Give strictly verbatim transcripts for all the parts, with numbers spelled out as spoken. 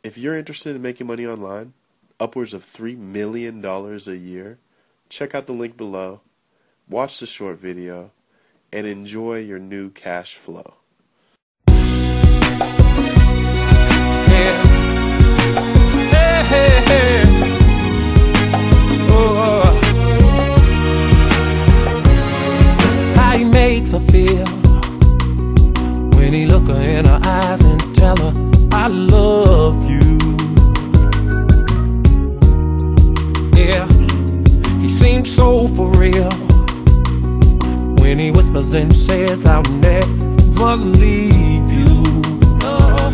If you're interested in making money online, upwards of three million dollars a year, check out the link below, watch the short video, and enjoy your new cash flow. Yeah. Hey, hey, hey. Oh, how he makes her feel when he look her in her eyes and tell her, I love you. Yeah, he seems so for real when he whispers and says, I'll never leave you. No.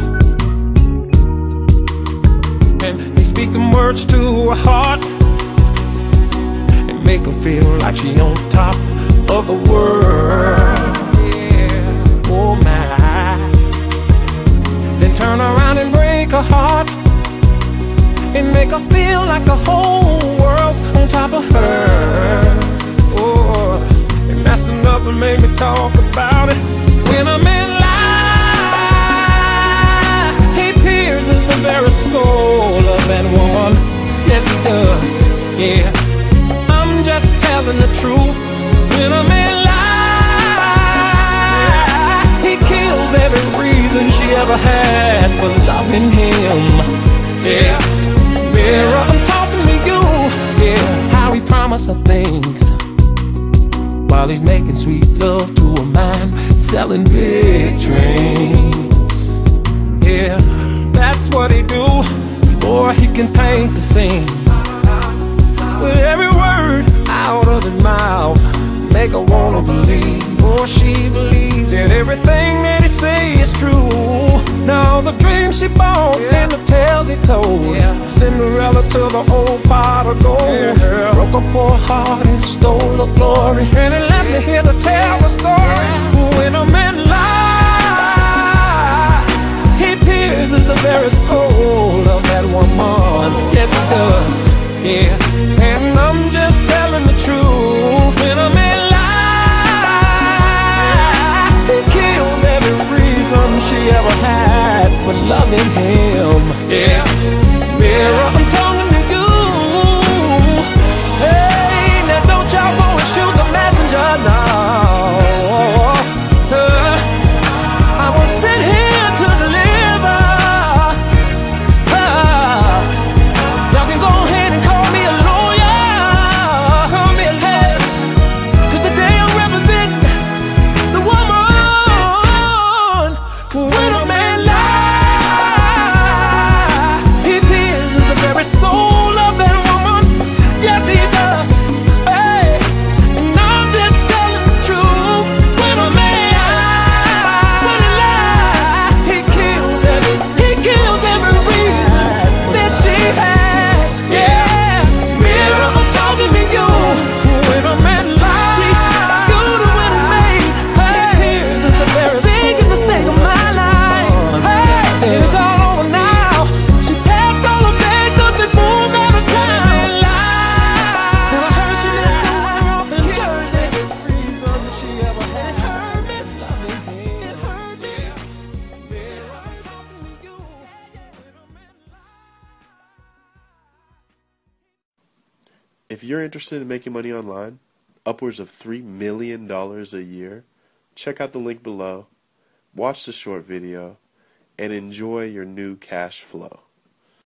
And he speak them words to her heart and make her feel like she on top of the world. Yeah. Oh my. Then turn around and break her heart and make her feel like the whole world's on top of her. Oh, and that's enough to make me talk about it. When a man lies, he pierces the very soul of that woman. Yes, he does. Yeah, I'm just telling the truth. When a man lies, he kills every reason she ever had for loving him. Yeah, mirror, I'm talking to you. Yeah, how he promised her things while he's making sweet love to a man selling big dreams. Yeah, that's what he do. Boy, he can paint the scene with every word out of his mouth. Make her wanna believe, or she believes that everything that he say is true. Now the dreams she bought, yeah, and the tales he told, yeah. Cinderella to the old pot of gold, yeah. Broke her poor heart and stole her glory, and he left me here to tell the story. Yeah. When a man lies, he pierces the very soul of that woman. Yes, he does. Yeah, and I'm just telling the truth. When a man lies, he kills every reason she ever had for loving him. Yeah, mirror, I'm talking to you. Hey, now don't y'all go and shoot the messenger now. Uh, I was sent here to deliver. Uh, y'all can go ahead and call me a lawyer, call me a lawyer, 'cause today I'm representing the woman. 'Cause when a man lies, he pierces the very soul of that woman. Yes, he does. Hey, and I'm just telling the truth. When a man lies, when he lies, he kills every, he kills every reason that she had. Yeah, mirror, I'm talking to you. When a man lies, see, you're the one who made, hey, he pierces the very biggest mistake of my life. Hey, it's all over now. She packed all her bags up and moved out of town. And I heard she lives somewhere off in Jersey. Reason she ever had. It hurt me loving him. It hurt me. It hurt talking to you. If you're interested in making money online, upwards of three million dollars a year, check out the link below, watch the short video, and enjoy your new cash flow.